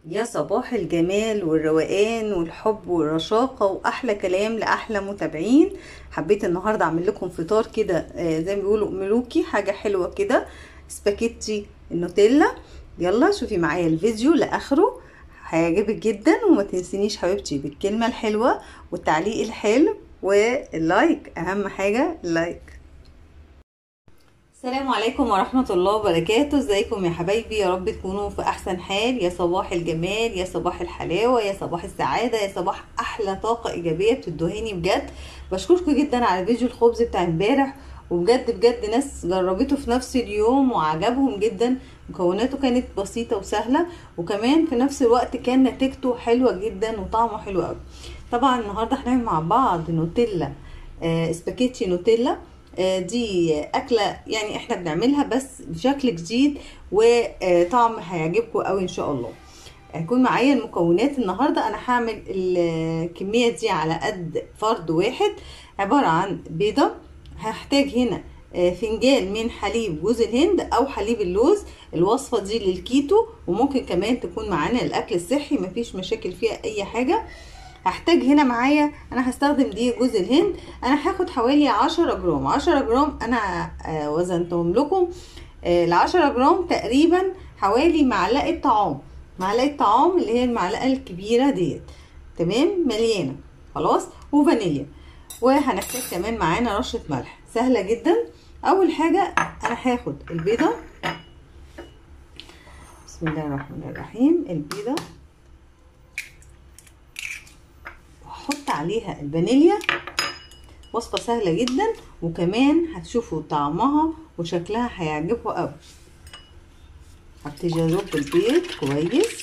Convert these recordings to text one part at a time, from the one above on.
يا صباح الجمال والروقان والحب والرشاقة وأحلى كلام لأحلى متابعين. حبيت النهاردة أعمل لكم فطار كده، زي ما بيقولوا ملوكي، حاجة حلوة كده، سباكيتي النوتيلا. يلا شوفي معايا الفيديو لآخره، هيعجبك جدا. وما تنسينيش حبيبتي بالكلمة الحلوة والتعليق الحلو واللايك، أهم حاجة اللايك. السلام عليكم ورحمة الله وبركاته. ازيكم يا حبايبي؟ يا رب تكونوا في احسن حال. يا صباح الجمال، يا صباح الحلاوة، يا صباح السعادة، يا صباح احلى طاقة ايجابية بتدوهاني بجد. بشكركم جدا على فيديو الخبز بتاع امبارح، وبجد بجد ناس جربته في نفس اليوم وعجبهم جدا. مكوناته كانت بسيطة وسهلة، وكمان في نفس الوقت كان نتيجته حلوة جدا وطعمه حلو قوي. طبعا النهاردة هنعمل مع بعض نوتيلا، سباكيتي نوتيلا. دي اكله يعني احنا بنعملها بس بشكل جديد، وطعم هيعجبكم قوي ان شاء الله. هيكون معايا المكونات النهارده، انا هعمل الكميه دي على قد فرد واحد. عباره عن بيضه، هحتاج هنا فنجان من حليب جوز الهند او حليب اللوز. الوصفه دي للكيتو، وممكن كمان تكون معانا الاكل الصحي، مفيش مشاكل فيها اي حاجه. هحتاج هنا معايا، انا هستخدم دقيق جوز الهند. انا هاخد حوالي 10 جرام. 10 جرام انا وزنتهم لكم. ال10 جرام تقريبا حوالي معلقه طعام، معلقه طعام اللي هي المعلقه الكبيره ديت، تمام، مليانه خلاص. وفانيليا، وهنحتاج كمان معانا رشه ملح. سهله جدا. اول حاجه انا هاخد البيضه، بسم الله الرحمن الرحيم. البيضه هحط عليها الفانيليا. وصفة سهلة جدا، وكمان هتشوفوا طعمها وشكلها هيعجبكم قوي. هبتدي اضرب البيض كويس،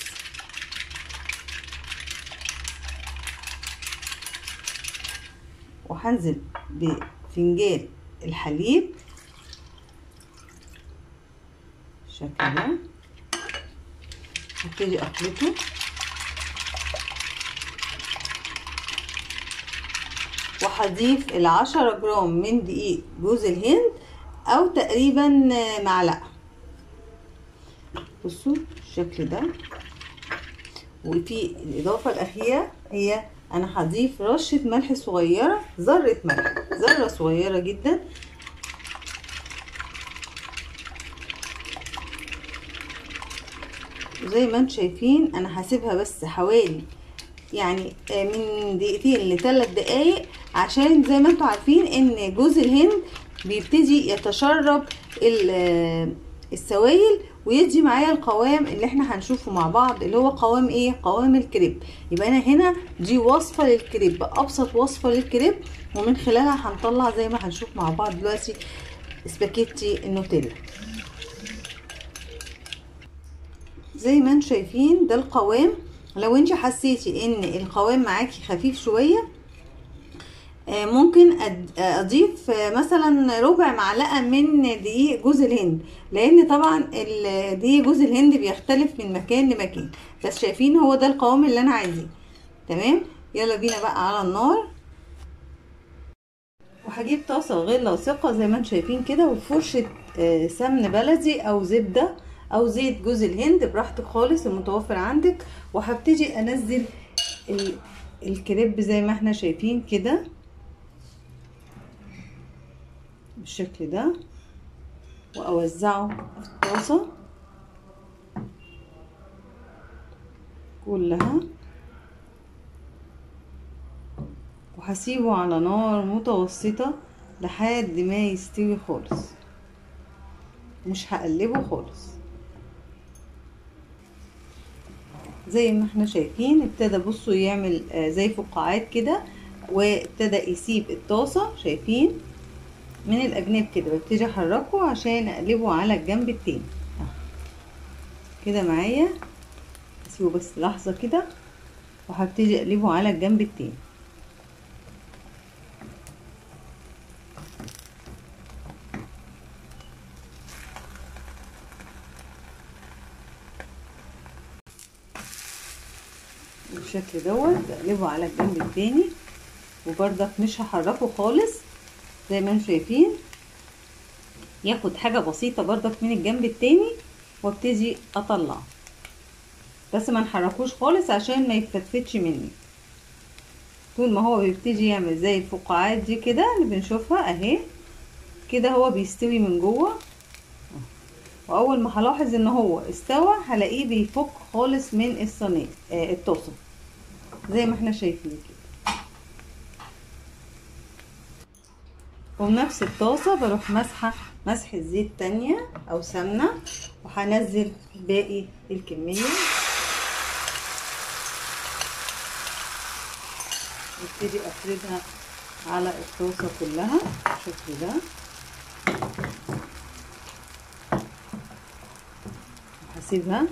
وهنزل بفنجان الحليب بالشكل ده. هبتدي اخلطه، وهضيف ال10 جرام من دقيق جوز الهند، او تقريبا معلقه. بصوا الشكل ده. وفي الاضافه الاخيره هي انا هضيف رشه ملح صغيره، ذره ملح، ذره صغيره جدا. زي ما انتم شايفين انا هسيبها بس حوالي يعني من دقيقتين ل3 دقايق، عشان زي ما انتم عارفين ان جوز الهند بيبتدي يتشرب السوائل، ويدي معايا القوام اللي احنا هنشوفه مع بعض، اللي هو قوام ايه؟ قوام الكريب. يبقى انا هنا دي وصفة للكريب، ابسط وصفة للكريب، ومن خلالها هنطلع زي ما هنشوف مع بعض دلوقتي سباكيتي النوتيلا. زي ما انتم شايفين ده القوام. لو انت حسيتي ان القوام معاكي خفيف شوية، ممكن اضيف مثلا ربع معلقة من دقيق جوز الهند، لان طبعا دقيق جوز الهند بيختلف من مكان لمكان. بس شايفين هو ده القوام اللي انا عايزاه، تمام. يلا بينا بقى على النار، وهجيب طاسة غير لاصقة زي ما انتم شايفين كده، وفرشة سمن بلدي او زبدة او زيت جوز الهند براحتك خالص المتوفر عندك. وهبتدي انزل الكريب زي ما احنا شايفين كده بالشكل ده، واوزعه في الطاسة كلها، وهسيبه على نار متوسطة لحد ما يستوي خالص، مش هقلبه خالص. زي ما احنا شايفين ابتدى، بصوا، يعمل زي فقاعات كده، وابتدى يسيب الطاسة. شايفين من الاجناب كده ببتدي احركه عشان اقلبه على الجنب التاني كده معايا. اسيبه بس لحظة كده، وهبتدي اقلبه على الجنب التاني. بالشكل دوت بقلبه على الجنب التاني، وبرضك مش هحركه خالص. زي ما انتم شايفين ياخد حاجة بسيطة برضك من الجنب التاني، وابتدي اطلعه. بس ما نحركوش خالص عشان ما يتفتفتش مني. طول ما هو بيبتدي يعمل زي الفقاعات دي كده اللي بنشوفها اهي كده، هو بيستوي من جوه. واول ما هلاحظ ان هو استوى هلاقيه بيفك خالص من الصينيه الطاسه زي ما احنا شايفين كده. وبنفس الطاسه بروح مسحه زيت تانية او سمنه، وهنزل باقي الكميه وابتدي افردها على الطاسه كلها بالشكل ده. وهسيبها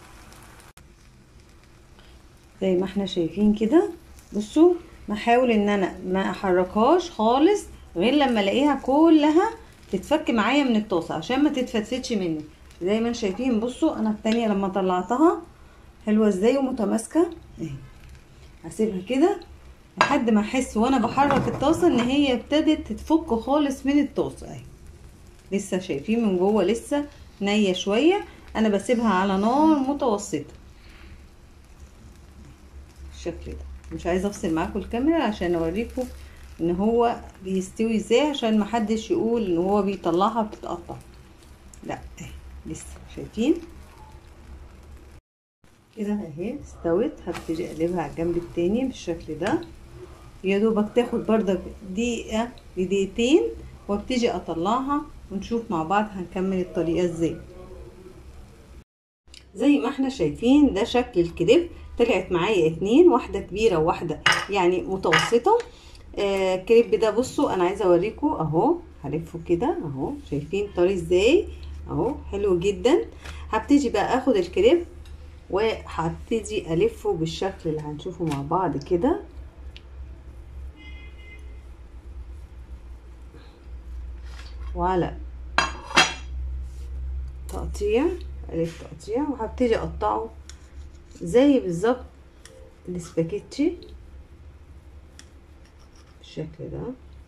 زي ما احنا شايفين كده. بصوا بحاول ان انا ما احركهاش خالص غير لما الاقيها كلها تتفك معايا من الطاسه عشان ما تتفتفتش مني. زي ما انتم شايفين بصوا انا التانية لما طلعتها حلوه ازاي ومتماسكه اهي. هسيبها كده لحد ما احس وانا بحرك الطاسه ان هي ابتدت تتفك خالص من الطاسه اهي. لسه شايفين من جوه لسه نيه شويه. انا بسيبها على نار متوسطه بالشكل ده. مش عايزه افصل معاكم الكاميرا عشان اوريكم ان هو بيستوي ازاي، عشان محدش يقول ان هو بيطلعها بتتقطع، لا اهي لسه شايفين كده اهي استوت. هبتدي اقلبها على الجنب التاني بالشكل ده. يا دوبك تاخد بردك دقيقه لدقيقتين وابتدي اطلعها ونشوف مع بعض هنكمل الطريقه ازاي. زي ما احنا شايفين ده شكل الكريب. طلعت معايا اتنين، واحده كبيره وواحده يعني متوسطه. الكريب ده بصوا انا عايزه اوريكم اهو. هلفه كده اهو، شايفين طري ازاي اهو، حلو جدا. هبتدي بقى اخد الكريب وهبتدي الفه بالشكل اللي هنشوفه مع بعض كده. وعلى تقطيع الف تقطيع، وهبتدي اقطعه زي بالظبط الاسباجيتي بالشكل ده.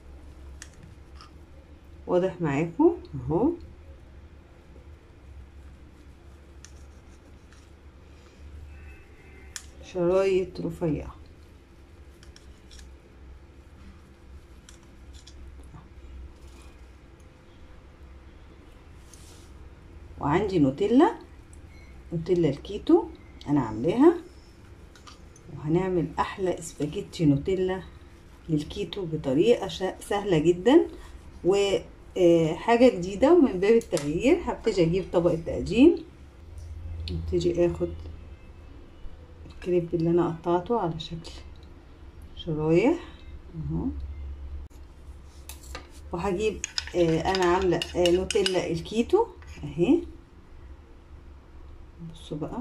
واضح معاكم اهو. شرايط رفيعه. وعندي نوتيلا الكيتو انا عاملاها، وهنعمل احلى اسباجيتي نوتيلا للكيتو بطريقه سهله جدا وحاجه جديده ومن باب التغيير. هبتدي اجيب طبق التقديم، ابتدي اخد الكريب اللي انا قطعته على شكل شرايح اهو. وهجيب انا عامله نوتيلا الكيتو اهي. بصوا بقى،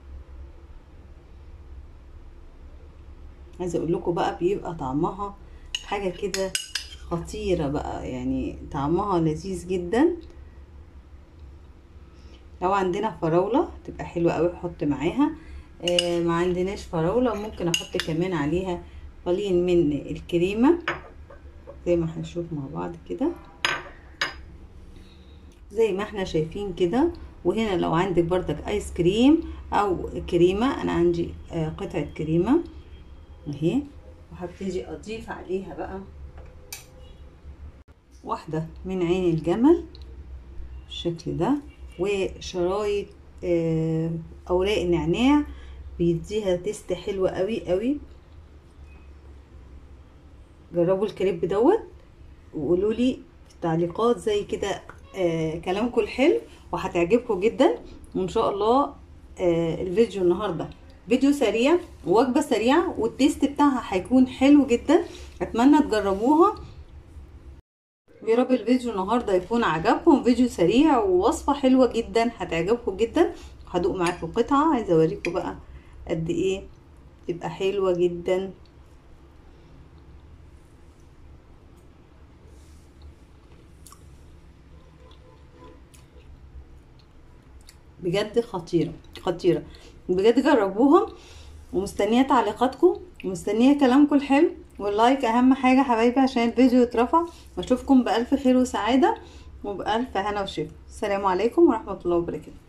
عايزه اقول لكم بقى بيبقى طعمها حاجه كده خطيره بقى، يعني طعمها لذيذ جدا. لو عندنا فراوله تبقى حلوه قوي احط معاها. ما عندناش فراوله ممكن احط كمان عليها قليل من الكريمه زي ما هنشوف مع بعض كده زي ما احنا شايفين كده. وهنا لو عندك بردك ايس كريم او كريمه، انا عندي قطعه كريمه اهي. وهبتدي اضيف عليها بقى واحده من عين الجمل بالشكل ده، وشرايط اوراق النعناع بيديها تيست حلوه قوي قوي. جربوا الكريب دوت وقولوا لي في التعليقات زي كده كلامكم الحلو، وهتعجبكم جدا. وان شاء الله الفيديو النهارده فيديو سريع ووجبه سريعه والتيست بتاعها هيكون حلو جدا. اتمنى تجربوها. يا رب الفيديو النهارده يكون عجبكم. فيديو سريع ووصفه حلوه جدا هتعجبكم جدا. هدوق معاكم قطعه عايزه اوريكم بقى قد ايه تبقى حلوه جدا. بجد خطيره خطيره بجد. جربوها ومستنيه تعليقاتكم ومستنيه كلامكم الحلو واللايك اهم حاجه حبايبي عشان الفيديو يترفع. واشوفكم بالف خير وسعاده وبالف هنا وشفا. السلام عليكم ورحمه الله وبركاته.